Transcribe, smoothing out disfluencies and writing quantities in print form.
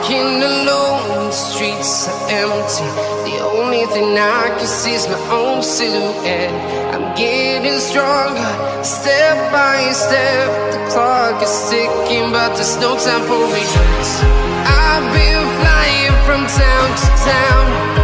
walking alone, the streets are empty. The only thing I can see is my own silhouette. I'm getting stronger, step by step. The clock is ticking, but there's no time for regrets. I've been flying from town to town,